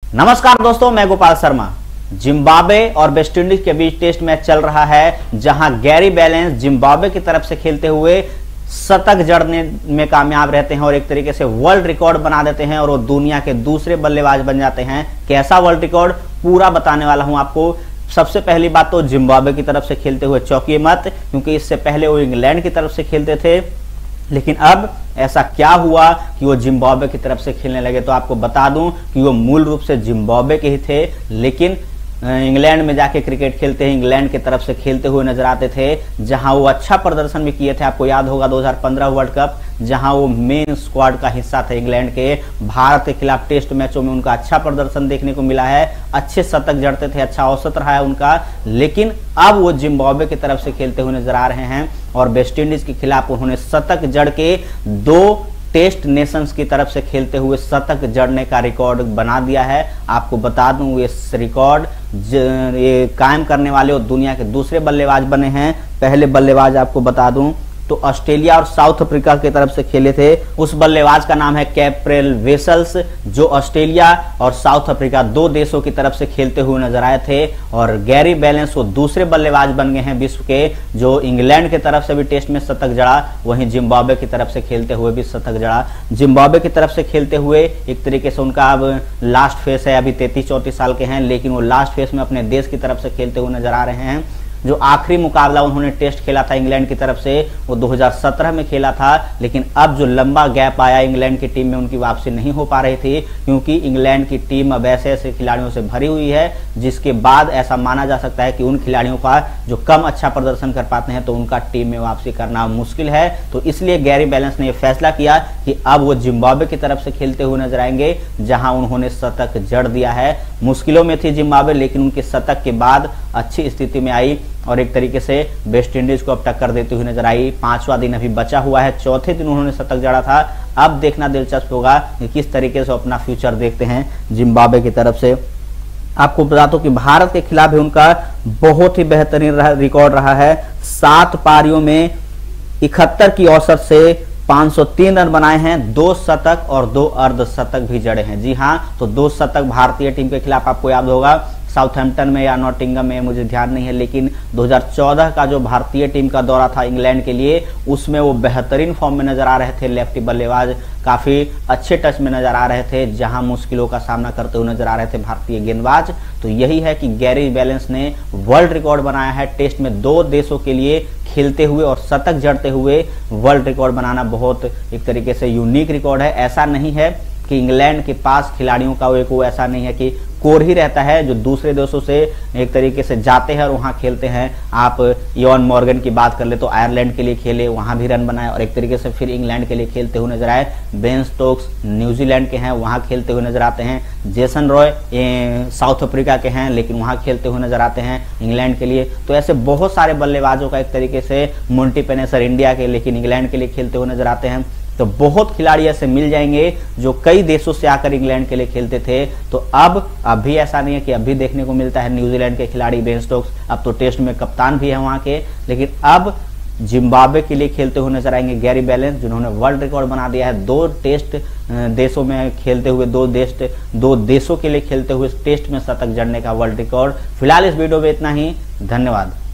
नमस्कार दोस्तों, मैं गोपाल शर्मा। जिम्बाब्वे और वेस्टइंडीज के बीच टेस्ट मैच चल रहा है, जहां गैरी बैलेंस जिम्बाब्वे की तरफ से खेलते हुए शतक जड़ने में कामयाब रहते हैं और एक तरीके से वर्ल्ड रिकॉर्ड बना देते हैं और वो दुनिया के दूसरे बल्लेबाज बन जाते हैं। कैसा वर्ल्ड रिकॉर्ड, पूरा बताने वाला हूं आपको। सबसे पहली बात तो जिम्बाब्वे की तरफ से खेलते हुए चौंकिए मत, क्योंकि इससे पहले वो इंग्लैंड की तरफ से खेलते थे, लेकिन अब ऐसा क्या हुआ कि वो जिम्बाब्वे की तरफ से खेलने लगे। तो आपको बता दूं कि वो मूल रूप से जिम्बाब्वे के ही थे, लेकिन इंग्लैंड में जाके क्रिकेट खेलते हैं, इंग्लैंड की तरफ से खेलते हुए नजर आते थे, जहां वो अच्छा प्रदर्शन भी किए थे। आपको याद होगा 2015 वर्ल्ड कप, जहां वो मेन स्क्वाड का हिस्सा थे इंग्लैंड के। भारत के खिलाफ टेस्ट मैचों में उनका अच्छा प्रदर्शन देखने को मिला है, अच्छे शतक जड़ते थे, अच्छा औसत रहा है उनका। लेकिन अब वो जिम्बाब्वे की तरफ से खेलते हुए नजर आ रहे हैं और वेस्टइंडीज के खिलाफ उन्होंने शतक जड़ के 2 टेस्ट नेशंस की तरफ से खेलते हुए शतक जड़ने का रिकॉर्ड बना दिया है। आपको बता दूं, ये रिकॉर्ड ये कायम करने वाले और दुनिया के दूसरे बल्लेबाज बने हैं। पहले बल्लेबाज आपको बता दूं तो ऑस्ट्रेलिया और साउथ अफ्रीका की तरफ से खेले थे। उस बल्लेबाज का नाम है कैप्रेल वेसल्स, जो ऑस्ट्रेलिया और साउथ अफ्रीका 2 देशों की तरफ से खेलते हुए नजर आए थे। और गैरी बैलेंस वो दूसरे बल्लेबाज बन गए हैं विश्व के, जो इंग्लैंड की तरफ से भी टेस्ट में शतक जड़ा, वहीं जिम्बाब्वे की तरफ से खेलते हुए भी शतक जड़ा। जिम्बाब्वे की तरफ से खेलते हुए एक तरीके से उनका अब लास्ट फेस है, अभी 33-34 साल के हैं, लेकिन वो लास्ट फेस में अपने देश की तरफ से खेलते हुए नजर आ रहे हैं। जो आखिरी मुकाबला उन्होंने टेस्ट खेला था इंग्लैंड की तरफ से, वो 2017 में खेला था। लेकिन अब जो लंबा गैप आया इंग्लैंड की टीम में, उनकी वापसी नहीं हो पा रही थी, क्योंकि इंग्लैंड की टीम अब ऐसे ऐसे खिलाड़ियों से भरी हुई है, जिसके बाद ऐसा माना जा सकता है कि उन खिलाड़ियों का जो कम अच्छा प्रदर्शन कर पाते हैं, तो उनका टीम में वापसी करना मुश्किल है। तो इसलिए गैरी बैलेंस ने यह फैसला किया कि अब वो जिम्बाब्वे की तरफ से खेलते हुए नजर आएंगे, जहां उन्होंने शतक जड़ दिया है। मुश्किलों में थी जिम्बाब्वे, लेकिन उनके शतक के बाद अच्छी स्थिति में आई और एक तरीके से वेस्टइंडीज को अब टक्कर देती हुई नजर आई। 5वां दिन अभी बचा हुआ है, चौथे दिन उन्होंने शतक जड़ा था। अब देखना दिलचस्प होगा कि किस तरीके से अपना फ्यूचर देखते हैं जिम्बाब्वे की तरफ से। आपको बता दूं कि भारत के खिलाफ भी उनका बहुत ही बेहतरीन रिकॉर्ड रहा है। 7 पारियों में 71 की औसत से 503 रन बनाए हैं, 2 शतक और 2 अर्धशतक भी जड़े हैं। जी हाँ, तो 2 शतक भारतीय टीम के खिलाफ, आपको याद होगा साउथहैम्पटन में या नॉटिंघम में, मुझे ध्यान नहीं है, लेकिन 2014 का जो भारतीय टीम का दौरा था इंग्लैंड के लिए, उसमें वो बेहतरीन फॉर्म में नजर आ रहे थे। लेफ्टी बल्लेबाज काफी अच्छे टच में नजर आ रहे थे, जहां मुश्किलों का सामना करते हुए नजर आ रहे थे भारतीय गेंदबाज। तो यही है कि गैरी बैलेंस ने वर्ल्ड रिकॉर्ड बनाया है। टेस्ट में 2 देशों के लिए खेलते हुए और शतक जड़ते हुए वर्ल्ड रिकॉर्ड बनाना बहुत एक तरीके से यूनिक रिकॉर्ड है। ऐसा नहीं है कि इंग्लैंड के पास खिलाड़ियों का वो ऐसा नहीं है कि कोर ही रहता है जो दूसरे देशों से एक तरीके से जाते हैं और वहां खेलते हैं। आप इयान मॉर्गन की बात कर ले तो आयरलैंड के लिए खेले, वहां भी रन बनाए और एक तरीके से फिर इंग्लैंड के लिए खेलते हुए नजर आए। बेन स्टोक्स न्यूजीलैंड के हैं, वहां खेलते हुए नजर आते हैं। जेसन रॉय साउथ अफ्रीका के हैं, लेकिन वहां खेलते हुए नजर आते हैं इंग्लैंड के लिए। तो ऐसे बहुत सारे बल्लेबाजों का एक तरीके से, मोंटी पेनेसर इंडिया के, लेकिन इंग्लैंड के लिए खेलते हुए नजर आते हैं। तो बहुत खिलाड़ी ऐसे मिल जाएंगे जो कई देशों से आकर इंग्लैंड के लिए खेलते थे। तो अब भी ऐसा नहीं है कि अभी देखने को मिलता है न्यूजीलैंड के खिलाड़ी बेन स्टोक्स, अब तो टेस्ट में कप्तान भी है वहां के। लेकिन अब जिम्बाब्वे के लिए खेलते हुए नजर आएंगे गैरी बैलेंस, जिन्होंने वर्ल्ड रिकॉर्ड बना दिया है। 2 टेस्ट देशों में खेलते हुए, 2 देशों के लिए खेलते हुए टेस्ट में शतक जड़ने का वर्ल्ड रिकॉर्ड। फिलहाल इस वीडियो में इतना ही, धन्यवाद।